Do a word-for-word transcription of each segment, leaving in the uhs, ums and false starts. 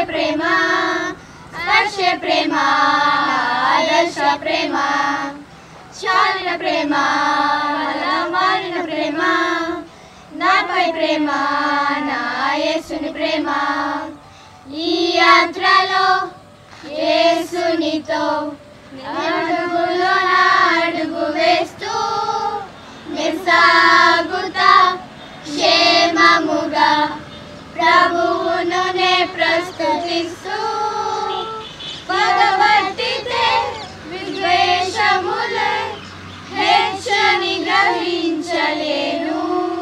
ప్రేమ స్పర్శ ప్రేమ ఆదర్శ ప్రేమ చాలిన ప్రేమ మారిన ప్రేమ నాపై ప్రేమ నా యేసుని ప్రేమ ఈ యాత్రలో యేసునితో అడుగులో నా అడుగు వేస్తూ సాగుతా క్షేమముగా ప్రభువును నే ప్రస్తుతిస్తూ పగబట్టితే విద్వేషములే హెచ్చని గ్రహించలేను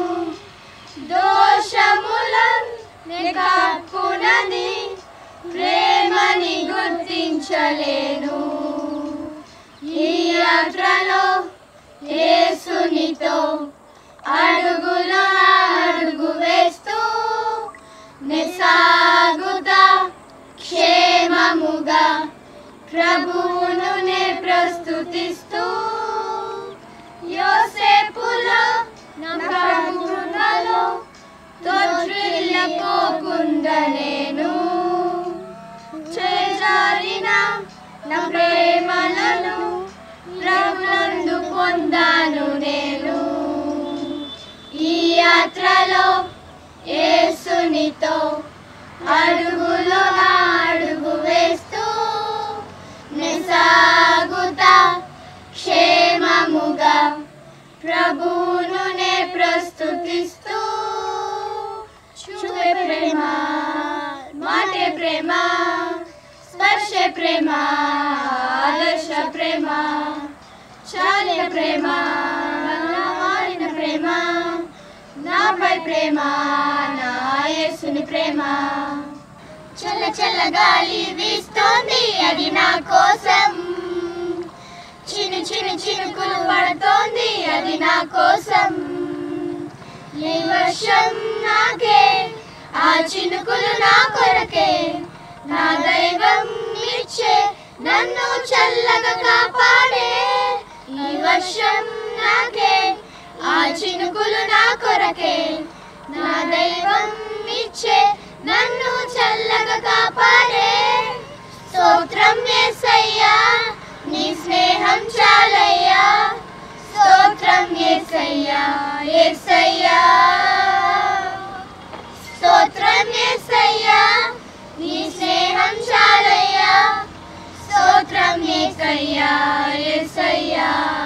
దోషములను కప్పునని ప్రేమని గుర్తించలేను ఈ యాత్రలో యేసునితో అడుగులో అడుగు వేస్తూ సాగుతా క్షేమముగా ప్రభువును నే ప్రస్తుతిస్తూ యోసేపులో నా ప్రభువులో తోట్రిల్లపోకుండా నేను చేజారిన నా ప్రేమలను ప్రభునందు పొందాను నేను ఈ యాత్రలో యేసునితో అడుగులో అడుగు వేస్తూ సాగుతా క్షేమముగా ప్రభువును నే ప్రస్తుతిస్తూ చూపే ప్రేమ మాటే ప్రేమ స్పర్శ ప్రేమ ఆదర్శ ప్రేమ చాలిన ప్రేమ మారిన ప్రేమ నాపై ప్రేమ నా యేసుని ప్రేమ చల్ల చల్ల గాలి వీస్తోంది అది నా కోసం చిన్న చిన్న చినుకులు పడుతోంది అది నా కోసం ఈ వర్షం నాకే ఆ చినుకులు నా కొరకే నా దైవం ఇచ్చే నన్ను చల్లగా కాపాడే ఈ వర్షం నాకే ఆ చినుకులు నా కొరకే నా దైవం ఇచ్చే నన్ను చల్లగా కాపాడే స్తోత్రం యేసయ్యా నీ స్నేహం చాలయ్యా స్తోత్రం యేసయ్యా యేసయ్యా స్తోత్రం యేసయ్యా నీ స్నేహం చాలయ్యా స్తోత్రం యేసయ్యా యేసయ్యా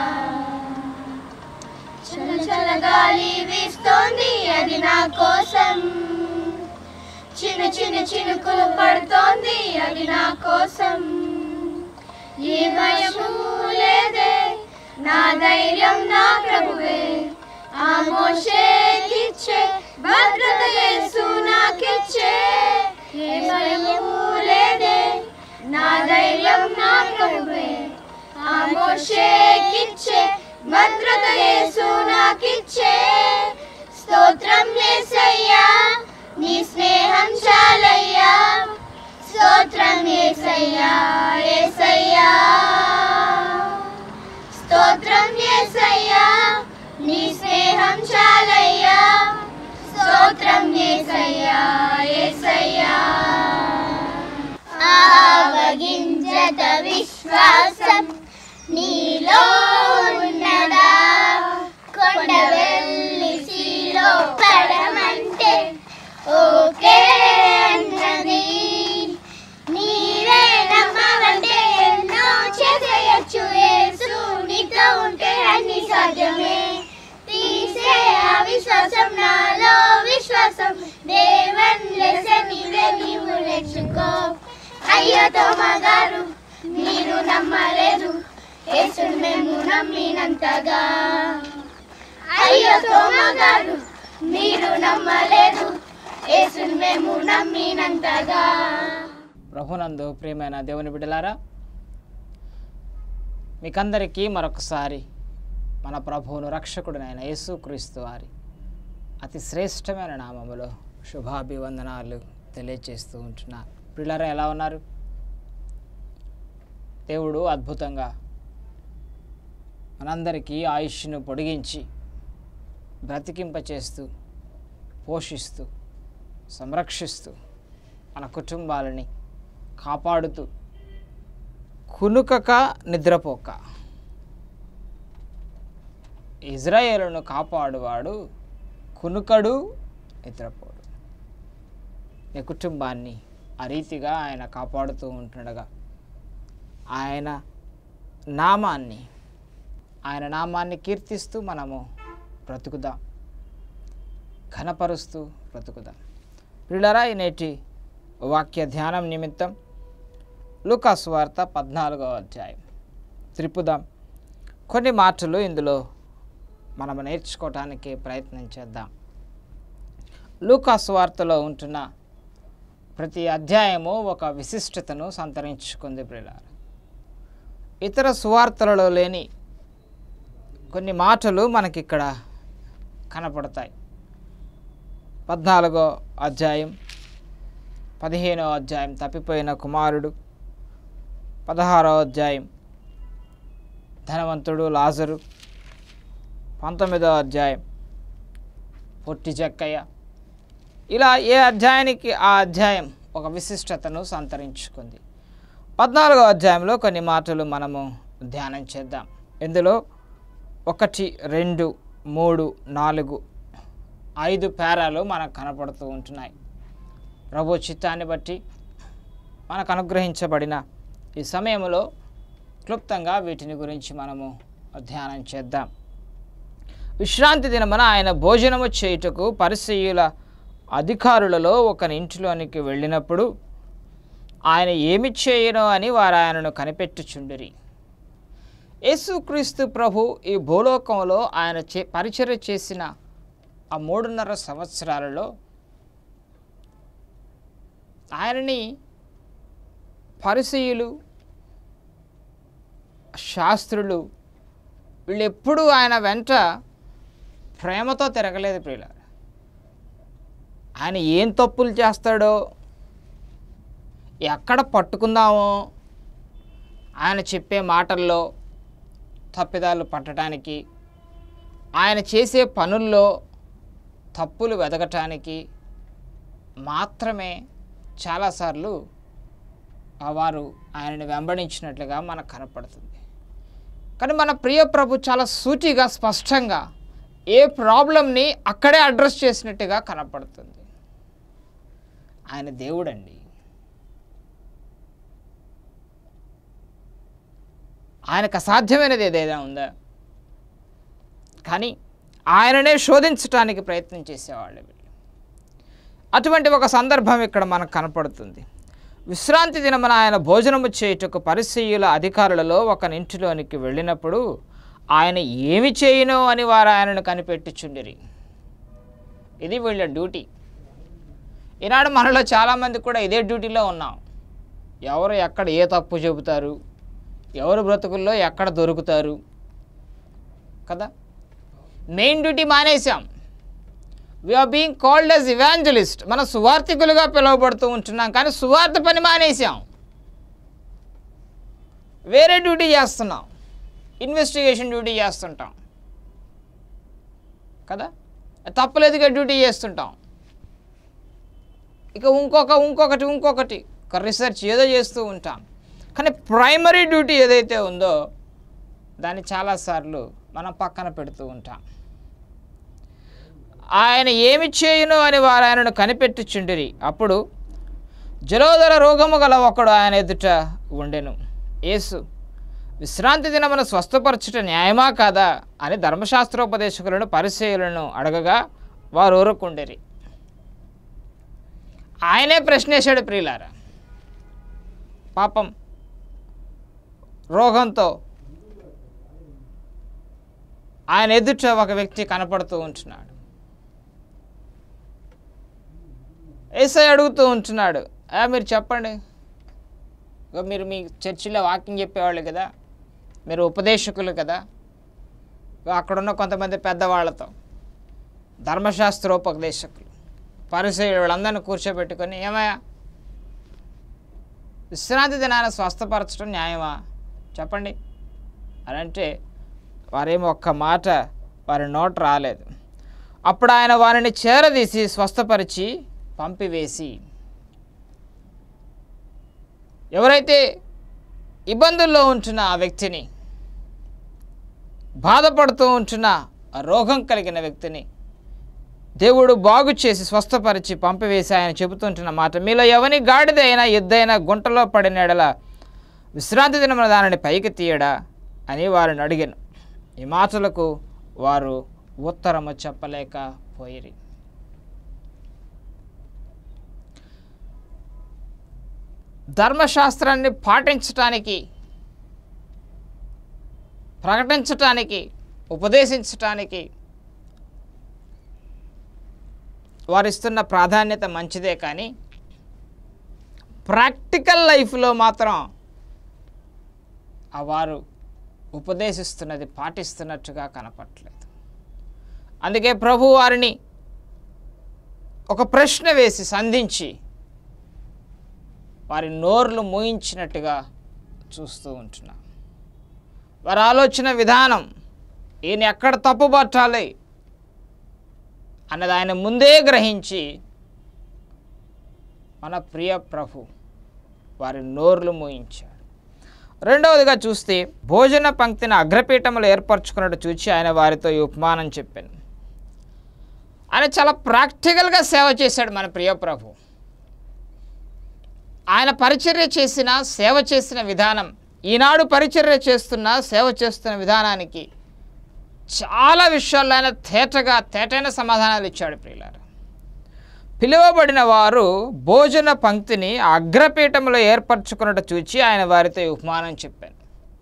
చల్ల చల్ల గాలి వీస్తోంది అది నా కోసం చిన్న చిన్న చినుకులు పడుతోంది అది నా కోసం ఏ భయము లేదే నా ధైర్యం నా ప్రభువే ఆ మోషేకిచ్చే భద్రత యేసు నాకిచ్చే ఏ భయము లేదే నా ధైర్యం నా ప్రభువే ఆ మోషేకిచ్చే భద్రత యేసు నాకిచ్చే స్తోత్రం యేసయ్యా నీ స్నేహం చాలయ్యా స్తోత్రం యేసయ్యా యేసయ్యా స్తోత్రం యేసయ్యా నీ స్నేహం చాలయ్యా స్తోత్రం యేసయ్యా యేసయ్యా ఆవగింజత విశ్వాసం నీలో ఉన్నదా కొండ వెళ్ళి సీలో పడమంటే ఓకే అన్నది నీవే నమ్మవంటే ఎన్నో చేసేయచ్చు యేసు నీతో ఉంటే అన్ని సాధ్యమే తీసే అవిశ్వాసం నాలో విశ్వాసం దేవన్ లెసన్ నీవే నీవు నేర్చుకో అయ్యో తోమా గారు మీరు నమ్మలేదు యేసుని మేము నమ్మినంతగా అయ్యో తోమా గారు మీరు నమ్మలేదు యేసుని మేము నమ్మినంతగా. ప్రభునందు ప్రియమైన దేవుని బిడ్డలారా, మీకందరికీ మరొకసారి మన ప్రభువును రక్షకుడునైన యేసుక్రీస్తు వారి అతి శ్రేష్టమైన నామములో శుభాభివందనాలు తెలియజేస్తూ ఉంటున్నారు. పిల్లరా ఎలా ఉన్నారు? దేవుడు అద్భుతంగా మనందరికీ ఆయుష్ను పొడిగించి బ్రతికింపచేస్తూ పోషిస్తూ సంరక్షిస్తూ మన కుటుంబాలని కాపాడుతూ కునుకక నిద్రపోక ఇజ్రాయేలును కాపాడువాడు కునుకడు నిద్రపోడు. నీ కుటుంబాన్ని ఆ రీతిగా ఆయన కాపాడుతూ ఉంటుండగా ఆయన నామాన్ని ఆయన నామాన్ని కీర్తిస్తూ మనము బ్రతుకుదాం, ఘనపరుస్తూ బ్రతుకుదాం. ప్రియులారా, ఈ నేటి వాక్య ధ్యానం నిమిత్తం లూకా సువార్త పద్నాలుగవ అధ్యాయం త్రిపుదాం. కొన్ని మాటలు ఇందులో మనం నేర్చుకోవటానికి ప్రయత్నం చేద్దాం. లూకా సువార్తలో ఉంటున్న ప్రతి అధ్యాయము ఒక విశిష్టతను సంతరించుకుంది. ప్రియులారా, ఇతర సువార్తలలో లేని కొన్ని మాటలు మనకిక్కడ కనపడతాయి. పద్నాలుగో అధ్యాయం, పదిహేనో అధ్యాయం తప్పిపోయిన కుమారుడు, పదహారో అధ్యాయం ధనవంతుడు లాజరు, పంతొమ్మిదో అధ్యాయం పొట్టి జక్కయ్య. ఇలా ఏ అధ్యాయానికి ఆ అధ్యాయం ఒక విశిష్టతను సంతరించుకుంది. పద్నాలుగో అధ్యాయంలో కొన్ని మాటలు మనము ధ్యానం చేద్దాం. ఇందులో ఒకటి, రెండు, మూడు, నాలుగు, ఐదు పేరాలు మనకు కనపడుతూ ఉంటున్నాయి. ప్రభు చిత్తాన్ని బట్టి మనకు అనుగ్రహించబడిన ఈ సమయంలో క్లుప్తంగా వీటిని గురించి మనము ధ్యానం చేద్దాం. విశ్రాంతి దినమున ఆయన భోజనము చేయుటకు పరిసయ్యుల అధికారులలో ఒకని ఇంటిలోనికి వెళ్ళినప్పుడు ఆయన ఏమి చేయనో అని వారు ఆయనను కనిపెట్టుచుండిరి. యేసుక్రీస్తు ప్రభు ఈ భూలోకంలో ఆయన చే పరిచర్య చేసిన ఆ మూడున్నర సంవత్సరాలలో ఆయనని పరిసయ్యులు, శాస్త్రులు వీళ్ళు ఎప్పుడూ ఆయన వెంట ప్రేమతో తిరగలేదు. ప్రియులారా, ఆయన ఏం తప్పులు చేస్తాడో, ఎక్కడ పట్టుకుందామో, ఆయన చెప్పే మాటల్లో తప్పిదాలు పట్టడానికి, ఆయన చేసే పనుల్లో తప్పులు వెతకటానికి మాత్రమే చాలాసార్లు వారు ఆయనని వెంబడించినట్లుగా మనకు కనపడుతుంది. కానీ మన ప్రియ ప్రభు చాలా సూటిగా, స్పష్టంగా ఏ ప్రాబ్లంని అక్కడే అడ్రస్ చేసినట్టుగా కనపడుతుంది. ఆయన దేవుడండి. ఆయనకు అసాధ్యమైనది ఏదైనా ఉందా? కానీ ఆయననే శోధించటానికి ప్రయత్నం చేసేవాళ్ళు వీళ్ళు. అటువంటి ఒక సందర్భం ఇక్కడ మనకు కనపడుతుంది. విశ్రాంతి దినమున ఆయన భోజనము చేయుటకు పరిసయ్యుల అధికారులలో ఒక ఇంటిలోనికి వెళ్ళినప్పుడు ఆయన ఏమి చేయనో అని వారు ఆయనను కనిపెట్టుచుండిరి. ఇది వీళ్ళ డ్యూటీ. ఈనాడు మనలో చాలామంది కూడా ఇదే డ్యూటీలో ఉన్నాం. ఎవరు ఎక్కడ ఏ తప్పు చెబుతారు, ఎవరు బ్రతుకుల్లో ఎక్కడ దొరుకుతారు కదా. మెయిన్ డ్యూటీ మానేసాం. We're being called as evangelist. మనం సువార్థికులుగా పిలువబడుతూ ఉంటున్నాం, కానీ సువార్త పని మానేసాం. వేరే డ్యూటీ చేస్తున్నాం, ఇన్వెస్టిగేషన్ డ్యూటీ చేస్తుంటాం కదా. తప్పలేదుగా డ్యూటీ చేస్తుంటాం. ఇక ఇంకొక ఇంకొకటి ఇంకొకటి ఒక రీసెర్చ్ ఏదో చేస్తూ ఉంటాం. కానీ ప్రైమరీ డ్యూటీ ఏదైతే ఉందో దాన్ని చాలాసార్లు మనం పక్కన పెడుతూ ఉంటాం. ఆయన ఏమి చేయును అని వారు ఆయనను కనిపెట్టుచుండిరి. అప్పుడు జలోదర రోగము గల ఒకడు ఆయన ఎదుట ఉండెను. యేసు, విశ్రాంతి దినమున స్వస్థపరచుట న్యాయమా కాదా అని ధర్మశాస్త్రోపదేశకులను పరిసయ్యులను అడగగా వారు ఊరుకుండిరి. ఆయనే ప్రశ్నేశాడు. ప్రియులారా, పాపం రోగంతో ఆయన ఎదుట ఒక వ్యక్తి కనపడుతూ ఉంటున్నాడు. యేసయ్య అడుగుతూ ఉంటున్నాడు, మీరు చెప్పండి, మీరు మీ చర్చిలో వాకింగ్ చెప్పేవాళ్ళు కదా, మీరు ఉపదేశకులు కదా, అక్కడున్న కొంతమంది పెద్దవాళ్ళతో ధర్మశాస్త్రోపదేశకులు పరిసయ్యులు వాళ్ళందరినీ కూర్చోబెట్టుకొని, ఏమయ్యా విశ్రాంతి దినాన్ని స్వస్థపరచడం న్యాయమా చెప్పండి అని అంటే వారేమో ఒక్క మాట వారి నోట రాలేదు. అప్పుడు ఆయన వారిని చేరదీసి స్వస్థపరిచి పంపివేసి ఎవరైతే ఇబ్బందుల్లో ఉంటున్న ఆ వ్యక్తిని, బాధపడుతూ ఉంటున్న ఆ రోగం కలిగిన వ్యక్తిని దేవుడు బాగు చేసి స్వస్థపరిచి పంపివేసి ఆయన చెబుతుంటున్న మాట, మీలో ఎవని గాడిదైనా ఎద్దైనా గుంటలో పడిన ఎడల విశ్రాంతి దినమున దానిని పైకి తీయడా అని వారిని అడిగాను. ఈ మాటలకు వారు ఉత్తరము చెప్పలేకపోయిరి. ధర్మశాస్త్రాన్ని పాటించటానికి, ప్రకటించటానికి, ఉపదేశించటానికి వారిస్తున్న ప్రాధాన్యత మంచిదే, కానీ ప్రాక్టికల్ లైఫ్లో మాత్రం ఆ వారు ఉపదేశిస్తున్నది పాటిస్తున్నట్టుగా కనపట్లేదు. అందుకే ప్రభు వారిని ఒక ప్రశ్న వేసి సంధించి వారి నోర్లు మూయించినట్టుగా చూస్తూ ఉంటున్నాం. వారి ఆలోచన విధానం, ఈయన ఎక్కడ తప్పుపట్టాలి అన్నది ఆయన ముందే గ్రహించి మన ప్రియ ప్రభు వారి నోర్లు మూయించాడు. రెండవదిగా చూస్తే, భోజన పంక్తిని అగ్రపీఠములు ఏర్పరచుకున్నట్టు చూచి ఆయన వారితో ఈ ఉపమానం చెప్పాను. ఆయన చాలా ప్రాక్టికల్గా సేవ చేశాడు మన ప్రియ ప్రభు. ఆయన పరిచర్య చేసిన, సేవ చేసిన విధానం, ఈనాడు పరిచర్య చేస్తున్న, సేవ చేస్తున్న విధానానికి చాలా విషయాల్లో ఆయన తేటగా తేటైన సమాధానాలు ఇచ్చాడు. ప్రియులారా, పిలువబడిన వారు భోజన పంక్తిని అగ్రపీఠములో ఏర్పరచుకున్నట్టు చూచి ఆయన వారితో ఉపమానం చెప్పాను.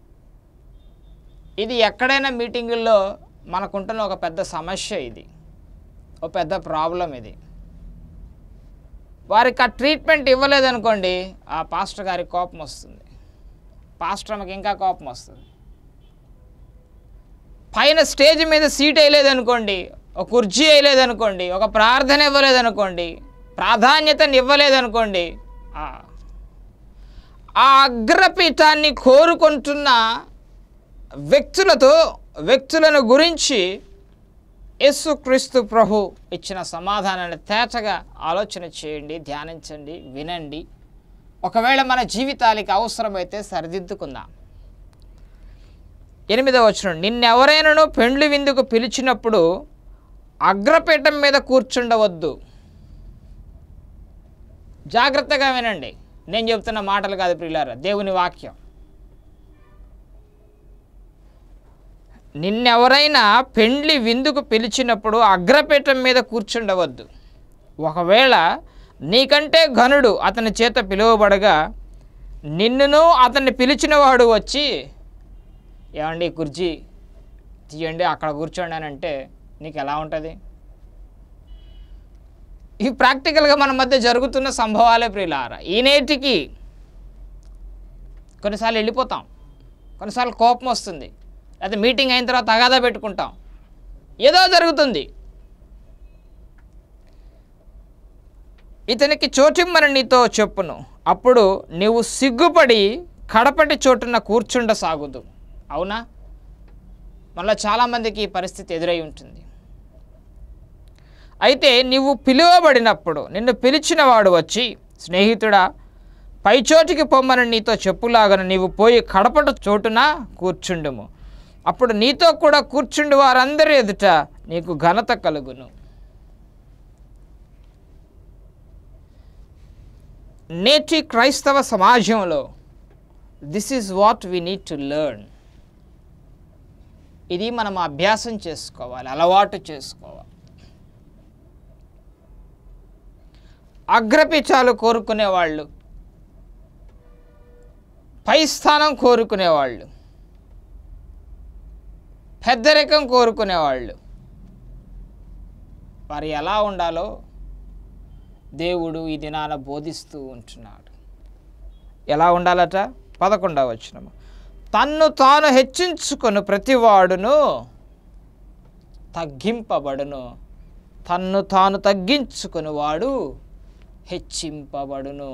ఇది ఎక్కడైనా మీటింగుల్లో మనకుంటున్న ఒక పెద్ద సమస్య, ఇది ఒక పెద్ద ప్రాబ్లం. ఇది వారికి ఆ ట్రీట్మెంట్ ఇవ్వలేదనుకోండి, ఆ పాస్టర్ గారికి కోపం వస్తుంది, పాస్టర్ అమ్మకి ఇంకా కోపం వస్తుంది. పైన స్టేజ్ మీద సీట్ వేయలేదనుకోండి, ఒక కుర్చీ వేయలేదనుకోండి, ఒక ప్రార్థన ఇవ్వలేదనుకోండి, ప్రాధాన్యతను ఇవ్వలేదనుకోండి, ఆ అగ్రపీఠాన్ని కోరుకుంటున్న వ్యక్తులతో వ్యక్తులను గురించి యేసుక్రీస్తు ప్రభు ఇచ్చిన సమాధానాన్ని తేటగా ఆలోచన చేయండి, ధ్యానించండి, వినండి. ఒకవేళ మన జీవితాలకి అవసరమైతే సరిదిద్దుకుందాం. ఎనిమిదవ వచనం, నిన్నెవరైనాను పెండ్లి విందుకు పిలిచినప్పుడు అగ్రపీఠం మీద కూర్చుండవద్దు. జాగ్రత్తగా వినండి, నేను చెప్తున్న మాటలు కాదు ప్రియులారా, దేవుని వాక్యం. నిన్నెవరైనా పెండ్లి విందుకు పిలిచినప్పుడు అగ్రపీఠం మీద కూర్చుండవద్దు. ఒకవేళ నీకంటే ఘనుడు అతని చేత పిలువబడగా నిన్నును అతన్ని పిలిచిన వాడు వచ్చి, ఏమండి కుర్చీ తీయండి, అక్కడ కూర్చోండి అని అంటే నీకు ఎలా ఉంటుంది? ఇవి ప్రాక్టికల్గా మన మధ్య జరుగుతున్న సంభవాలే ప్రియులారా. ఈ నేటికి కొన్నిసార్లు వెళ్ళిపోతాం, కొన్నిసార్లు కోపం వస్తుంది, అయితే మీటింగ్ అయిన తర్వాత తగాదా పెట్టుకుంటాం, ఏదో జరుగుతుంది. ఇతనికి చోటిమ్మని నీతో చెప్పును, అప్పుడు నీవు సిగ్గుపడి కడపటి చోటున కూర్చుండ సాగుదు. అవునా? మళ్ళీ చాలామందికి ఈ పరిస్థితి ఎదురై ఉంటుంది. అయితే నీవు పిలువబడినప్పుడు నిన్ను పిలిచిన వాడు వచ్చి, స్నేహితుడా పైచోటికి పొమ్మని నీతో చెప్పులాగను నీవు పోయి కడపట చోటున కూర్చుండుము. అప్పుడు నీతో కూడా కూర్చుండి వారందరి ఎదుట నీకు ఘనత కలుగును. నేటి క్రైస్తవ సమాజంలో this is what we need to learn. ఇది మనం అభ్యాసం చేసుకోవాలి, అలవాటు చేసుకోవాలి. అగ్రపీఠాలు కోరుకునేవాళ్ళు, పై స్థానం కోరుకునేవాళ్ళు, పెద్దరికం కోరుకునేవాళ్ళు, వారు ఎలా ఉండాలో దేవుడు ఈ దినాన బోధిస్తూ ఉంటున్నాడు. ఎలా ఉండాలట? పదకొండవ వచనము, తన్ను తాను హెచ్చించుకొని ప్రతివాడును తగ్గింపబడును, తన్ను తాను తగ్గించుకొని వాడు హెచ్చింపబడును.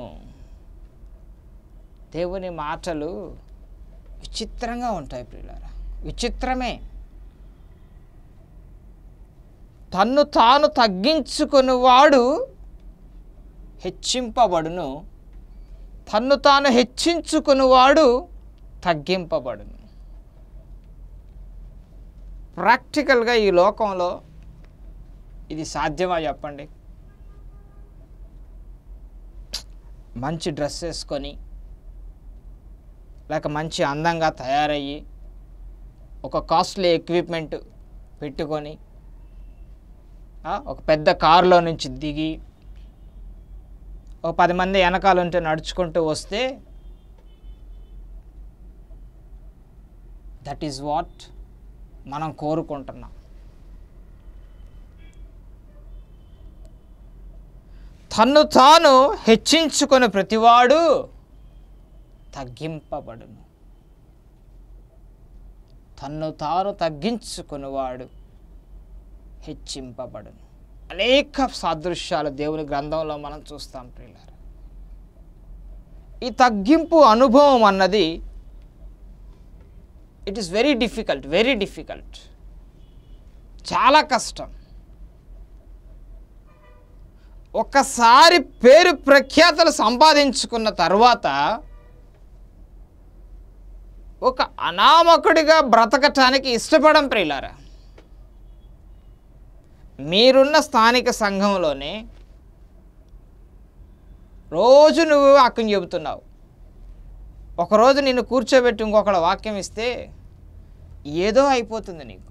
దేవుని మాటలు విచిత్రంగా ఉంటాయి ప్రియులారా, విచిత్రమే. తన్ను తాను తగ్గించుకొని వాడు హెచ్చింపబడును, తన్ను తాను హెచ్చించుకునివాడు తగ్గింపబడును. ప్రాక్టికల్గా ఈ లోకంలో ఇది సాధ్యమా చెప్పండి? మంచి డ్రెస్ వేసుకొని లేక మంచి అందంగా తయారయ్యి ఒక కాస్ట్లీ ఎక్విప్మెంట్ పెట్టుకొని ఒక పెద్ద కారులో నుంచి దిగి ఒక పది మంది వెనకాల ఉంటే నడుచుకుంటూ వస్తే దట్ ఈజ్ వాట్ మనం కోరుకుంటున్నాం. తన్ను తాను హెచ్చించుకొని ప్రతివాడు తగ్గింపబడును. తన్ను తాను తగ్గించుకునివాడు హెచ్చింపబడును. అనేక సాదృశ్యాలు దేవుని గ్రంథంలో మనం చూస్తాం ప్రియులారా. ఈ తగ్గింపు అనుభవం అన్నది it is very difficult very difficult చాలా కష్టం. ఒక్కసారి పేరు ప్రఖ్యాతలు సంపాదించుకున్న తర్వాత ఒక అనామకుడిగా బ్రతకటానికి ఇష్టపడం ప్రియులారా. మీరున్న స్థానిక సంఘంలోనే రోజు నువ్వు వాక్యం చెబుతున్నావు, ఒకరోజు నిన్ను కూర్చోబెట్టి ఇంకొకళ్ళ వాక్యం ఇస్తే ఏదో అయిపోతుంది నీకు.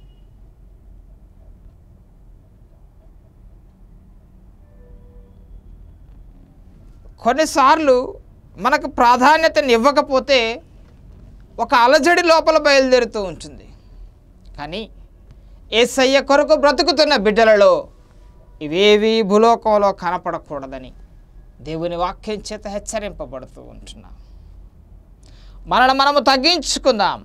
కొన్నిసార్లు మనకు ప్రాధాన్యతను ఇవ్వకపోతే ఒక అలజడి లోపల బయలుదేరుతూ ఉంటుంది. కానీ యేసయ్య కొరకు బ్రతుకుతున్న బిడ్డలలో ఇవేవి భూలోకంలో కనపడకూడదని దేవుని వాక్యం చేత హెచ్చరింపబడుతూ ఉంటున్నాం. మనల్ని మనము తగ్గించుకుందాం,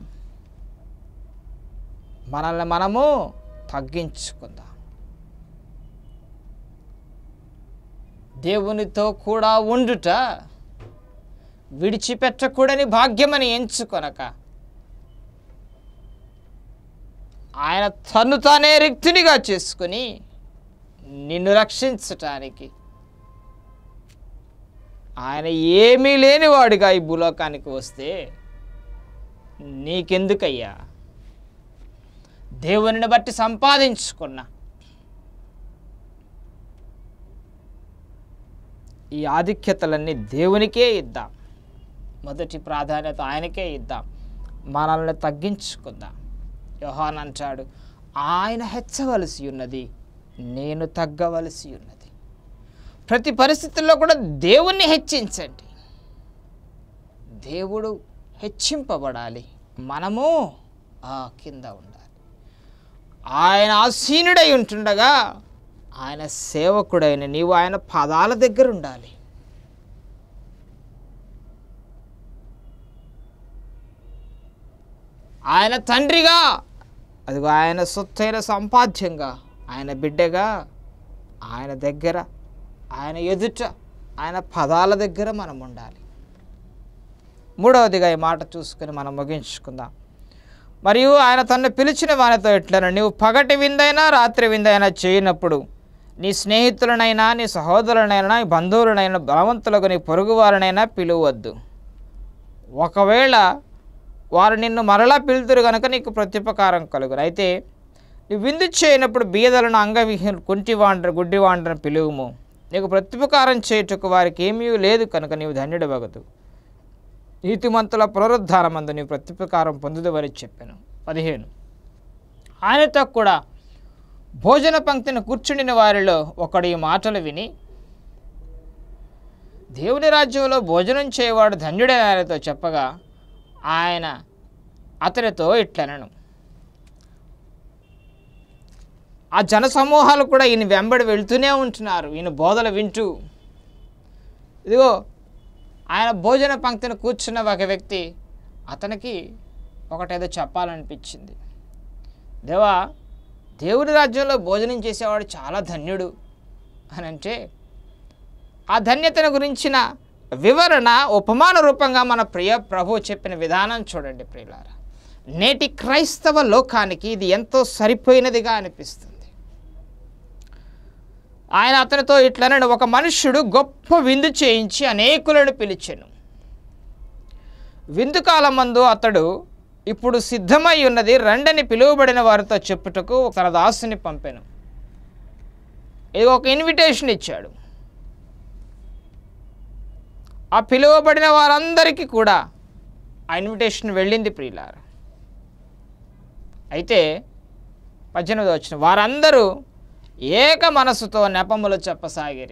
మనల్ని మనము తగ్గించుకుందాం. దేవునితో కూడా ఉండుట విడిచిపెట్టకూడని భాగ్యమని ఎంచుకొనక ఆయన తన్ను తానే రిక్తునిగా చేసుకుని నిన్ను రక్షించటానికి ఆయన ఏమీ లేనివాడిగా ఈ భూలోకానికి వస్తే నీకెందుకయ్యా? దేవునిని బట్టి సంపాదించుకున్న ఈ ఆధిక్యతలన్నీ దేవునికే ఇద్దాం. మొదటి ప్రాధాన్యత ఆయనకే ఇద్దాం. మనల్ని తగ్గించుకుందాం. యోహాను అంటాడు, ఆయన హెచ్చవలసి ఉన్నది, నేను తగ్గవలసి ఉన్నది. ప్రతి పరిస్థితుల్లో కూడా దేవుణ్ణి హెచ్చించండి. దేవుడు హెచ్చింపబడాలి, మనము ఆ కింద ఉండాలి. ఆయన ఆసీనుడై ఉంటుండగా ఆయన సేవకుడైన నీవు ఆయన పాదాల దగ్గర ఉండాలి. ఆయన తండ్రిగా, అదిగో ఆయన సొత్తైన సంపాద్యంగా, ఆయన బిడ్డగా ఆయన దగ్గర, ఆయన ఎదుట, ఆయన పదాల దగ్గర మనం ఉండాలి. మూడవదిగా ఈ మాట చూసుకుని మనం ముగించుకుందాం. మరియు ఆయన తన్ను పిలిచిన వానితో ఇట్లను, నీవు పగటి విందైనా రాత్రి విందైనా చేయనప్పుడు నీ స్నేహితులనైనా నీ సహోదరులనైనా నీ బంధువులనైనా బలవంతులకు నీ పొరుగు వారినైనా పిలువద్దు. ఒకవేళ వారు నిన్ను మరలా పిలుతురు కనుక నీకు ప్రత్యుపకారం కలుగును. అయితే నువ్వు విందు చేయనప్పుడు బీదలను, అంగవిహీన కుంటివాండ్ర గుడ్డివాండ్రను పిలువుము. నీకు ప్రత్యుపకారం చేయుటకు వారికి ఏమీ లేదు కనుక నీవు ధన్యుడవగదు. నీతిమంతుల పునరుద్ధానమందు నీవు ప్రత్యుపకారం పొందుదువని చెప్పాను. పదిహేను ఆయనతో కూడా భోజన పంక్తిని కూర్చుండిన వారిలో ఒకడు ఈ మాటలు విని, దేవుని రాజ్యంలో భోజనం చేయవాడు ధన్యుడని ఆయనతో చెప్పగా ఆయన అతనితో ఇట్లనను. ఆ జన సమూహాలు కూడా ఈయన వెంబడి వెళ్తూనే ఉంటున్నారు, ఈయన బోధలు వింటూ. ఇదిగో ఆయన భోజన పంక్తిని కూర్చున్న ఒక వ్యక్తి, అతనికి ఒకటేదో చెప్పాలనిపించింది. దేవా, దేవుని రాజ్యంలో భోజనం చేసేవాడు చాలా ధన్యుడు అని అంటే, ఆ ధన్యతను గురించిన వివరణ ఉపమాన రూపంగా మన ప్రియ ప్రభు చెప్పిన విధానం చూడండి ప్రియులారా. నేటి క్రైస్తవ లోకానికి ఇది ఎంతో సరిపోయినదిగా అనిపిస్తుంది. ఆయన అతనితో ఇట్లనను, ఒక మనుష్యుడు గొప్ప విందు చేయించి అనేకులను పిలిచెను. విందు కాలమందు అతడు ఇప్పుడు సిద్ధమై ఉన్నది, రండని పిలువబడిన వారితో చెప్పుటకు తన దాసుని పంపెను. ఇది ఒక ఇన్విటేషన్ ఇచ్చాడు. ఆ పిలువబడిన వారందరికీ కూడా ఆ ఇన్విటేషన్ వెళ్ళింది ప్రియులారా. అయితే పద్దెనిమిది వచ్చిన వారందరూ ఏక మనసుతో నెపములు చెప్పసాగిరి.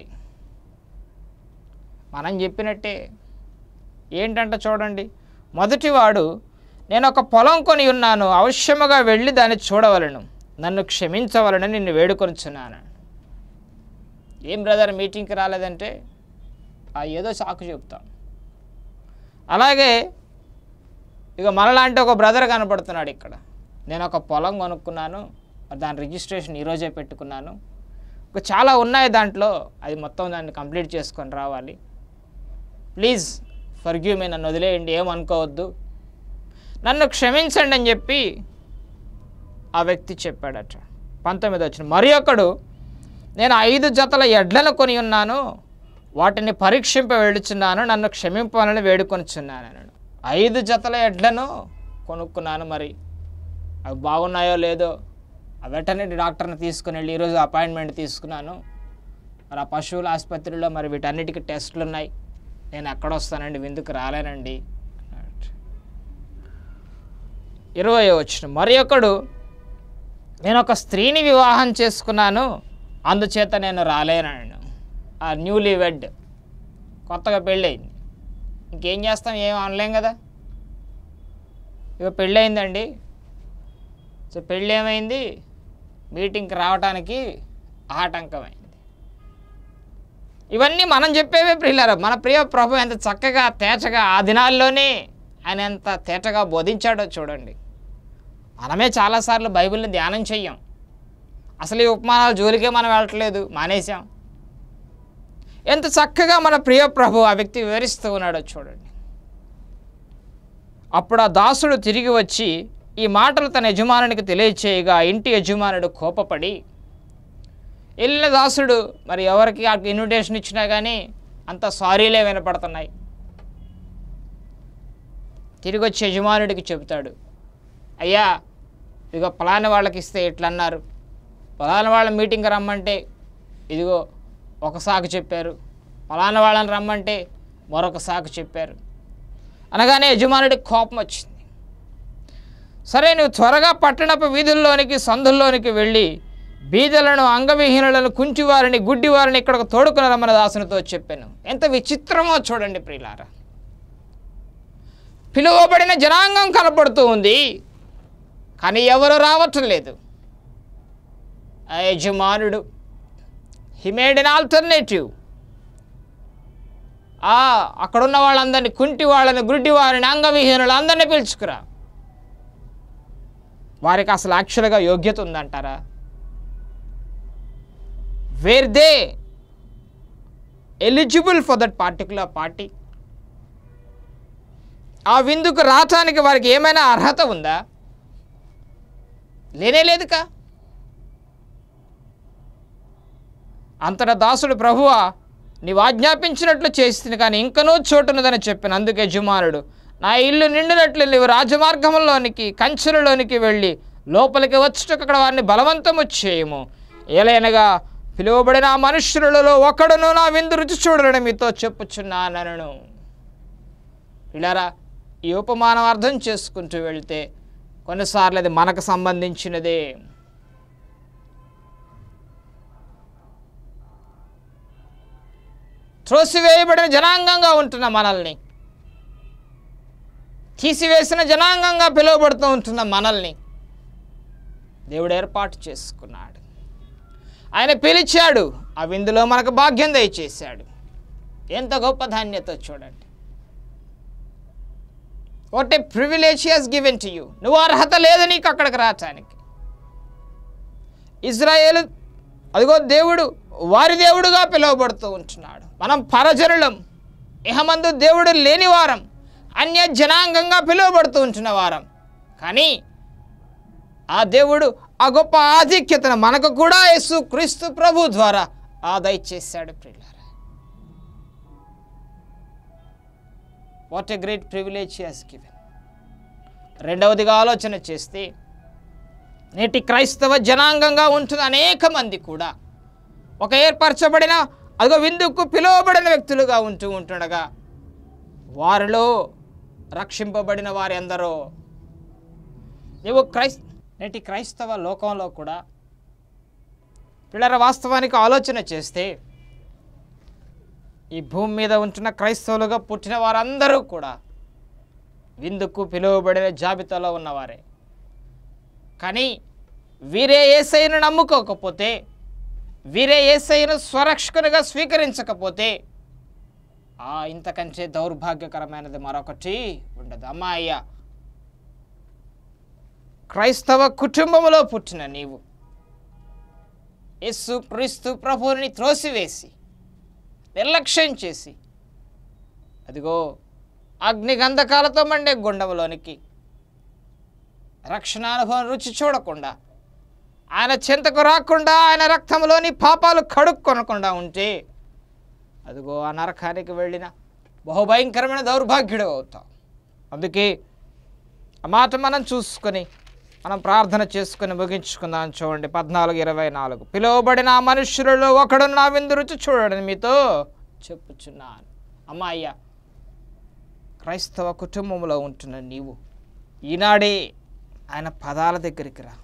మనం చెప్పినట్టే ఏంటంట చూడండి. మొదటివాడు, నేను ఒక పొలం కొని ఉన్నాను, అవశ్యముగా వెళ్ళి దాన్ని చూడవలను, నన్ను క్షమించవలని నిన్ను వేడుకొనిచున్నాను. ఏం బ్రదర్ మీటింగ్కి రాలేదంటే ఆ ఏదో సాకు చెప్తాం. అలాగే ఇక మనలాంటి ఒక బ్రదర్ కనపడుతున్నాడు ఇక్కడ. నేను ఒక పొలం కొనుక్కున్నాను, దాని రిజిస్ట్రేషన్ ఈరోజే పెట్టుకున్నాను, ఇంకా చాలా ఉన్నాయి దాంట్లో, అది మొత్తం దాన్ని కంప్లీట్ చేసుకొని రావాలి, ప్లీజ్ ఫర్గివ్ మీ, నన్ను వదిలేయండి, ఏమనుకోవద్దు, నన్ను క్షమించండి అని చెప్పి ఆ వ్యక్తి చెప్పాడట. పంతొమ్మిది వచ్చిన మరి ఒకడు, నేను ఐదు జతల ఎడ్లను కొని ఉన్నాను, వాటిని పరీక్షింప వెళుచున్నాను, నన్ను క్షమింపాలని వేడుకొనిచున్నాను అన్నాడు. ఐదు జతల ఎడ్లను కొనుక్కున్నాను, మరి అవి బాగున్నాయో లేదో, ఆ వెటర్నరీ డాక్టర్ని తీసుకుని వెళ్ళి ఈరోజు అపాయింట్మెంట్ తీసుకున్నాను, మరి ఆ పశువుల ఆసుపత్రిలో మరి వీటన్నిటికీ టెస్టులు ఉన్నాయి, నేను ఎక్కడ వస్తానండి, విందుకు రాలేనండి అన్నాడు. ఇరవై వచ్చిన మరి ఒకడు, నేను ఒక స్త్రీని వివాహం చేసుకున్నాను, అందుచేత నేను రాలేనన్నాను. ఆ న్యూలీ వెడ్, కొత్తగా పెళ్ళయింది, ఇంకేం చేస్తాం, ఏం అనలేం కదా. ఇక పెళ్ళయిందండి, సో పెళ్ళి ఏమైంది, మీటింగ్కి రావడానికి ఆటంకమైంది. ఇవన్నీ మనం చెప్పేవే ప్రియులారా. మన ప్రియ ప్రభు ఎంత చక్కగా తేటగా ఆ దినాల్లోనే ఆయన ఎంత తేటగా బోధించాడో చూడండి. మనమే చాలాసార్లు బైబిల్ని ధ్యానం చెయ్యం, అసలు ఈ ఉపమానాల జోలికే మనం వెళ్ళట్లేదు, మానేశాం. ఎంత చక్కగా మన ప్రియ ప్రభు ఆ వ్యక్తి వివరిస్తూ ఉన్నాడో చూడండి. అప్పుడు ఆ దాసుడు తిరిగి వచ్చి ఈ మాటలు తన యజమానునికి తెలియచేయగా ఇంటి యజమానుడు కోపపడి, వెళ్ళిన దాసుడు మరి ఎవరికి ఆ ఇన్విటేషన్ ఇచ్చినా కానీ అంత సారీలే వినపడుతున్నాయి. తిరిగి వచ్చి యజమానుడికి చెబుతాడు, అయ్యా ఇదిగో పలానా వాళ్ళకి ఇస్తే ఇట్లా అన్నారు, పలానా వాళ్ళ మీటింగ్కి రమ్మంటే ఇదిగో ఒక సాకు చెప్పారు, పలానా వాళ్ళని రమ్మంటే మరొక సాకు చెప్పారు అనగానే యజమానుడికి కోపం వచ్చింది. సరే, నువ్వు త్వరగా పట్టణపు వీధుల్లోనికి సందుల్లోనికి వెళ్ళి బీదలను, అంగవిహీనులను, కుంటివారిని, గుడ్డివారిని ఇక్కడకు తోడుకుని రమ్మని దాసునితో చెప్పాను. ఎంత విచిత్రమో చూడండి ప్రియులారా. పిలువబడిన జనాంగం కనపడుతూ ఉంది, కానీ ఎవరు రావటం లేదు. ఆ యజమానుడు హీ మేడ్ ఎన్ ఆల్టర్నేటివ్. అక్కడున్న వాళ్ళందరినీ, కుంటి వాళ్ళని, గుడ్డి వారిని, అంగవిహీనులు అందరినీ పిలుచుకురా. వారికి అసలు యాక్చువల్గా యోగ్యత ఉందంటారా? Where they eligible for that particular party? ఆ విందుకు రావటానికి వారికి ఏమైనా అర్హత ఉందా? లేనే లేదుకా. అంతటా దాసుడు, ప్రభువా నీవు ఆజ్ఞాపించినట్లు చేస్తుంది, కానీ ఇంకనూ చోటున్నదని చెప్పాను. అందుకే యజమానుడు, నా ఇల్లు నిండినట్లు నీవు రాజమార్గంలోనికి, కంచెలలోనికి వెళ్ళి లోపలికి వచ్చుటకు అక్కడ వారిని బలవంతము చేయము. ఏలైనగా పిలువబడిన ఆ మనుష్యులలో ఒకడును నా విందు రుచి చూడడం మీతో చెప్పుచున్నానను. ఇలారా ఈ ఉపమానం అర్థం చేసుకుంటూ వెళ్తే కొన్నిసార్లు అది మనకు సంబంధించినదే. త్రోసివేయబడిన జనాంగంగా ఉంటున్న మనల్ని, తీసివేసిన జనాంగంగా పిలువబడుతూ ఉంటున్న మనల్ని దేవుడు ఏర్పాటు చేసుకున్నాడు. ఆయన పిలిచాడు, ఆ విందులో మనకు భాగ్యం దయచేశాడు. ఎంత గొప్ప ధాన్యత చూడండి. What a privilege he has given to you. నువ్వు అర్హత లేదు నీకు అక్కడికి రావటానికి. ఇజ్రాయేలు అదిగో దేవుడు వారి దేవుడుగా పిలువబడుతూ ఉంటున్నాడు. మనం పరజనులం, ఇహమందు దేవుడు లేని వారం, అన్య జనాంగంగా పిలువబడుతూ ఉంటున్న వారం. కానీ ఆ దేవుడు ఆ గొప్ప ఆధిక్యతను మనకు కూడా యేసు క్రీస్తు ప్రభు ద్వారా ఆ దయచేశాడు. ప్రియులారా, what a great privilege he has given. రెండవదిగా ఆలోచన చేస్తే నేటి క్రైస్తవ జనాంగంగా ఉంటున్న అనేక మంది కూడా ఒక ఏర్పరచబడిన అదిగో విందుకు పిలువబడిన వ్యక్తులుగా ఉంటూ ఉంటుండగా వారిలో రక్షింపబడిన వారి ఎందరో. నీవు క్రైస్త నేటి క్రైస్తవ లోకంలో కూడా పిల్లల వాస్తవానికి ఆలోచన చేస్తే ఈ భూమి మీద ఉంటున్న క్రైస్తవులుగా పుట్టిన వారందరూ కూడా విందుకు పిలువబడిన జాబితాలో ఉన్నవారే. కానీ వీరే యేసయ్యను నమ్ముకోకపోతే, వీరే యేసయ్యను స్వరక్షకునిగా స్వీకరించకపోతే ఆ ఇంతకంటే దౌర్భాగ్యకరమైనది మరొకటి ఉండదు. అమ్మాయ్య, క్రైస్తవ కుటుంబంలో పుట్టిన నీవు యేసు క్రీస్తు ప్రభువుని త్రోసివేసి నిర్లక్ష్యం చేసి అదిగో అగ్ని గంధకాలతో మండే గుండంలోనికి రక్షణ అనుభవం రుచి చూడకుండా, ఆయన చెంతకు రాకుండా, ఆయన రక్తంలోని పాపాలు కడుక్కొనకుండా ఉంటే అదిగో ఆ నరకానికి వెళ్ళిన బహుభయంకరమైన దౌర్భాగ్యుడు అవుతాం. అందుకే ఆ మాట మనం చూసుకొని మనం ప్రార్థన చేసుకుని ముగించుకుందాం. చూడండి పద్నాలుగు ఇరవై నాలుగు పిలువబడిన ఆ మనుష్యులలో ఒకడు నా విందు రుచి చూడని మీతో చెప్పుచున్నాను. అమ్మాయ్య, క్రైస్తవ కుటుంబంలో ఉంటున్న నీవు ఈనాడే ఆయన పదాల దగ్గరికి రా,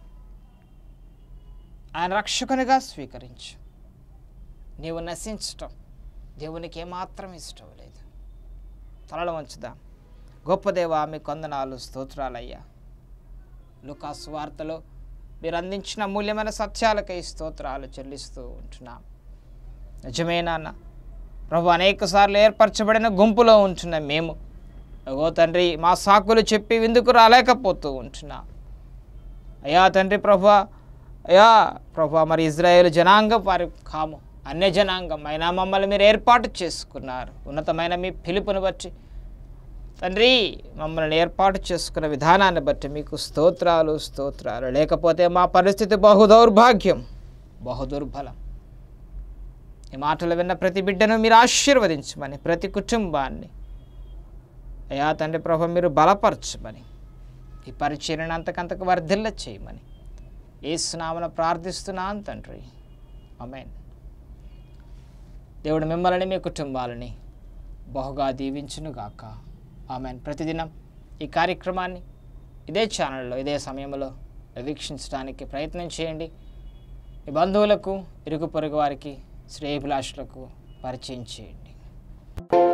ఆయన రక్షకునిగా స్వీకరించు. నీవు నశించటం దేవునికి ఏమాత్రం ఇష్టం లేదు. తలలు వంచుదాం. గొప్ప దేవా, మీ కొందనాలు స్తోత్రాలయ్యా. లూకాసు వార్తలో మీరు అందించిన మూల్యమైన సత్యాలకై స్తోత్రాలు చెల్లిస్తూ ఉంటున్నాం. నిజమే నాన్న ప్రభు, అనేక సార్లు ఏర్పరచబడిన గుంపులో ఉంటున్న మేము అగో తండ్రి మా సాకులు చెప్పి విందుకు రాలేకపోతూ ఉంటున్నాం. అయ్యా తండ్రి ప్రభు, అయ్యా ప్రభు, మరి ఇజ్రాయేల్ జనాంగం వారి కాము, అన్య జనాంగం అయినా మమ్మల్ని మీరు ఏర్పాటు చేసుకున్నారు. ఉన్నతమైన మీ పిలుపుని బట్టి తండ్రి మమ్మల్ని ఏర్పాటు చేసుకున్న విధానాన్ని బట్టి మీకు స్తోత్రాలు స్తోత్రాలు. లేకపోతే మా పరిస్థితి బహు దౌర్భాగ్యం, బహు దుర్బలం. ఈ మాటలు విన్న ప్రతి బిడ్డను మీరు ఆశీర్వదించమని, ప్రతి కుటుంబాన్ని అయ్యా తండ్రి ప్రభు మీరు బలపరచమని, ఈ పరిచర్యను అంతకంతకు వర్ధిల్ల చేయమని యేసు నామమున ప్రార్థిస్తున్నాను తండ్రి. ఆమేన్. దేవుడు మిమ్మల్ని మీ కుటుంబాలని బహుగా దీవించునుగాక. ఆమేన్. ప్రతిదినం ఈ కార్యక్రమాన్ని ఇదే ఛానల్లో ఇదే సమయంలో వీక్షించడానికి ప్రయత్నం చేయండి. మీ బంధువులకు, ఇరుగు పొరుగు వారికి, శ్రేయభిలాషులకు పరిచయం చేయండి.